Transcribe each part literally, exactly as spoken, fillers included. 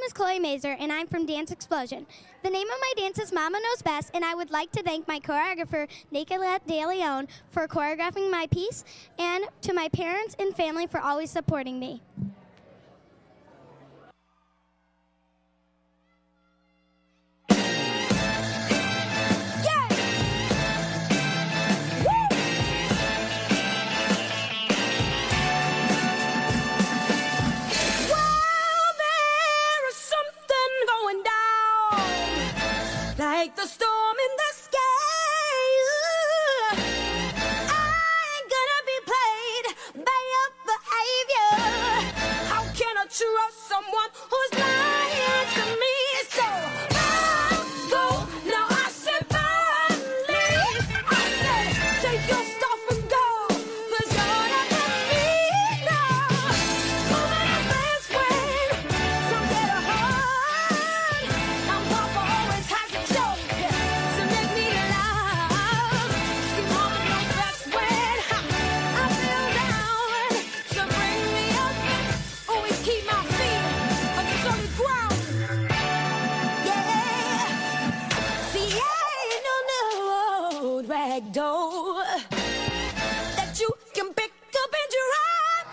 is Chloe Mazur, and I'm from Dance Xplosion. The name of my dance is Mama Knows Best, and I would like to thank my choreographer, Nicolette, DeLeon, for choreographing my piece, and to my parents and family for always supporting me. Like the storm in the sky, I ain't gonna be played by your behavior. How can I trust someone who's lying to me? So I'll go, now I said bye, leave. I said take your stuff and go, 'cause you're not the me now. Woman is best friend, so get a hug. I'm Papa always has a joke to make me laugh. See, Mama knows best when I feel down, to bring me up, always keep my feet on the solid ground. Yeah, see, I ain't no no rag doll that you can pick up and drop.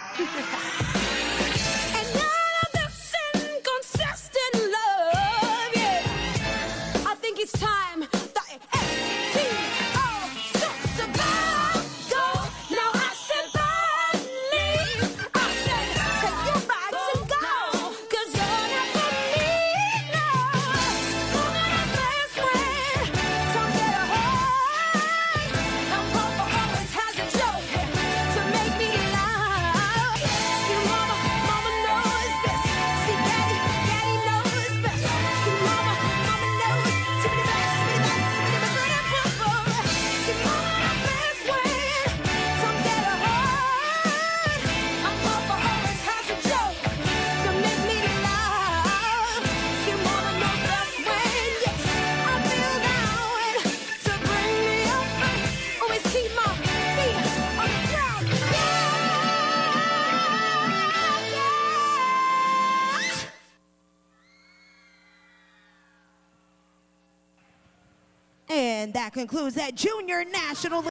And none of this inconsistent love, yeah. I think it's time that S T O sits about. Go, now I said bye, leave. I said take your bags and go, 'cause you're not for me now. Woman is best friend, so get a hug. Now Papa always has a joke to make me laugh. See, Mama, Mama knows best. See, Daddy, Daddy knows best. See, Mama, Mama knows to be the best, to be the best, to be the good and purple. See, Mama is best friend, so get a hug. Now Papa always has a joke to make me laugh. See, Mama knows best when, yes, I feel down, to bring me up, always keep my feet on the ground. Yeah, yeah. And that concludes that Junior National